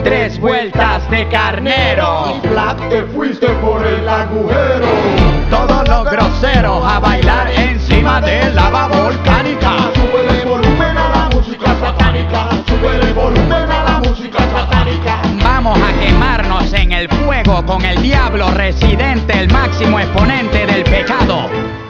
3 vueltas de carnero. Y Black, te fuiste por el agujero. Todos los groseros a bailar encima de lava volcánica. Sube el volumen a la música satánica. Sube el volumen a la música satánica. Vamos a quemarnos en el fuego con el diablo residente, el máximo exponente del pecado.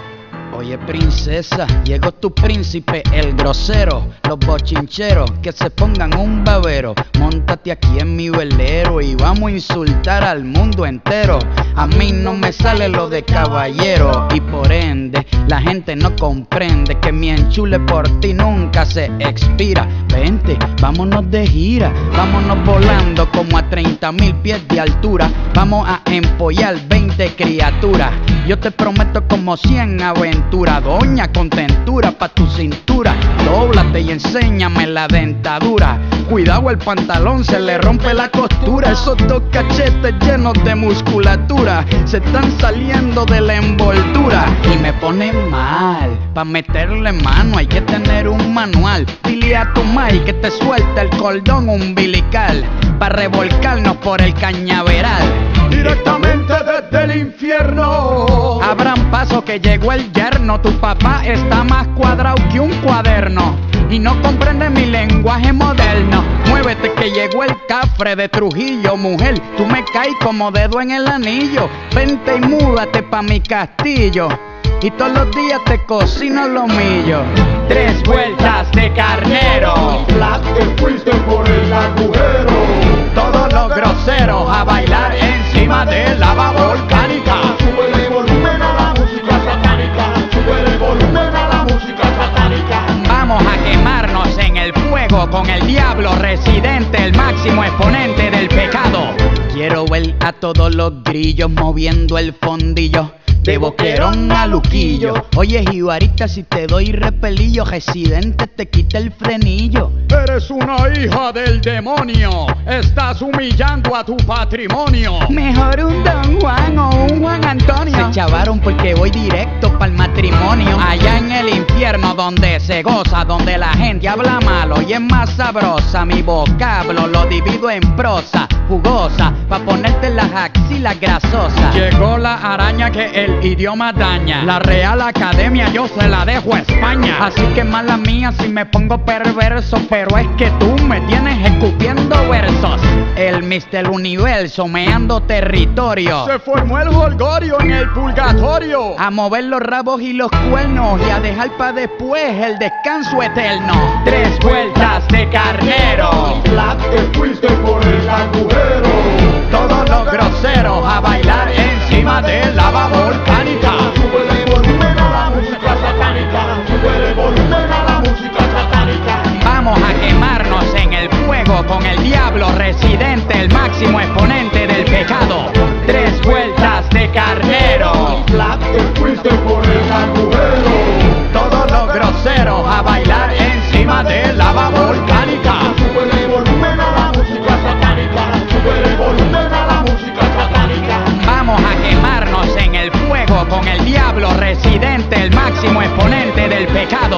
Oye princesa, llegó tu príncipe, el grosero. Los bochincheros que se pongan un babero. Móntate aquí en mi velero y vamos a insultar al mundo entero. A mí no me sale lo de caballero y por ende la gente no comprende que mi enchule por ti nunca se expira. Vente, vámonos de gira, vámonos volando como a 30.000 pies de altura. Vamos a empollar 20 criaturas. Yo te prometo como 100 aventuras. Doña contentura pa' tu cintura. Dóblate y enséñame la dentadura. Cuidado, el pantalón se le rompe la costura. Esos dos cachetes llenos de musculatura se están saliendo de la envoltura y me pone mal. Pa' meterle mano hay que tener un manual. Dile a tu mai que te suelta el cordón umbilical pa' revolcarnos por el cañaveral. Directamente desde el infierno. Abran paso que llegó el yerno. Tu papá está más cuadrado que un cuaderno y no comprende mi lenguaje moderno. Muévete que llegó el cafre de Trujillo. Mujer, tú me caes como dedo en el anillo. Vente y múdate pa' mi castillo y todos los días te cocino lo millo. 3 vueltas de carnero. Y Black, te fuiste por el agujero. Todos los groseros a bailar encima de lava volcánica. Sube el volumen a la música satánica. Sube el volumen a la música satánica. Vamos a quemarnos en el fuego con el diablo residente, el máximo exponente del pecado. Quiero ver a todos los grillos moviendo el fondillo. De Boquerón a Luquillo. Oye, jibarita, si te doy repelillo, residente te quita el frenillo. Eres una hija del demonio. Estás humillando a tu patrimonio. Mejor un Don Juan o un Juan Antonio. Se chavaron porque voy directo pa'l matrimonio. Allá en el infierno donde se goza, donde la gente habla malo y es más sabrosa. Mi vocablo lo divido en prosa jugosa pa' ponerte las axilas grasosas. Llegó la araña que el idioma daña. La Real Academia yo se la dejo a España. Así que mala mía si me pongo perverso, pero es que tú me tienes escupiendo versos. El Mr. Universo meando territorio. Se formó el jolgorio en el purgatorio. A mover los rabos y los cuernos y a dejar pa' después el descanso eterno. 3 vueltas de carnero. Y Black, te fuiste por el agujero. Todos los groseros a bailar encima de lava volcánica. Sube el volumen a la música satánica. Sube el volumen a la música satánica. Vamos a quemarnos en el fuego con el diablo residente, el máximo exponente del pecado. 3 vueltas de carnero. Y Black, te fuiste por el agujero. Todos los groseros a bailar encima de lava volcánica. Sube el volumen a la música satánica. Sube el volumen a la música satánica. Vamos a quemarnos en el fuego con el diablo residente, el máximo exponente del pecado.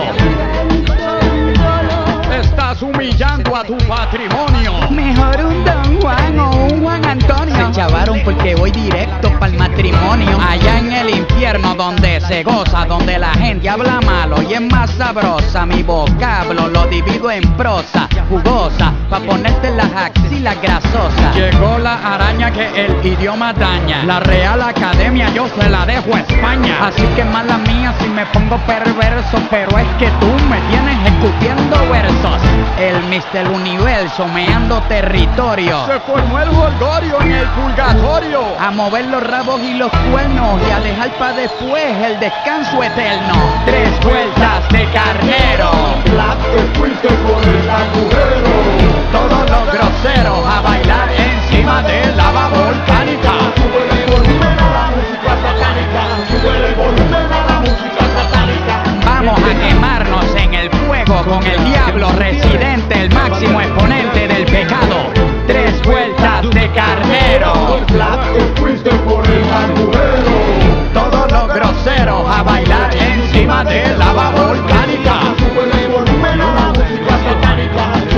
Estás humillando a tu patrimonio. Mejor un Don Juan o un Juan Antonio. Se chavaron porque voy directo pa'l matrimonio. Allá en el infierno donde se goza, donde la gente habla malo y es más sabrosa. Mi vocablo lo divido en prosa jugosa pa' ponerte las axilas grasosas. Llegó la araña que el idioma daña. La Real Academia yo se la dejo a España. Así que mala mía si me pongo perverso, pero es que tú me tienes escupiendo versos. El Mr. Universo meando territorio. Se formó el jolgorio en el purgatorio. A mover los rabos y los cuernos y a dejar pa' después el descanso eterno. 3 vueltas de carnero. Y Black, te fuiste por el agujero. Todos los groseros a bailar encima de lava volcánica. Sube el volumen a la música satánica. Sube el volumen a la música satánica. Vamos a quemarnos en el fuego con el diablo residente, el máximo exponente del pecado. 3 vueltas de carnero. Y Black, te fuiste por el agujero. Todos los groseros a bailar encima de lava volcánica. Sube el volumen a la música satánica.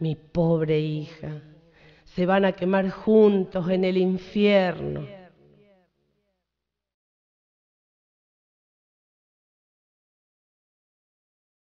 mi pobre hija. Se van a quemar juntos en el infierno.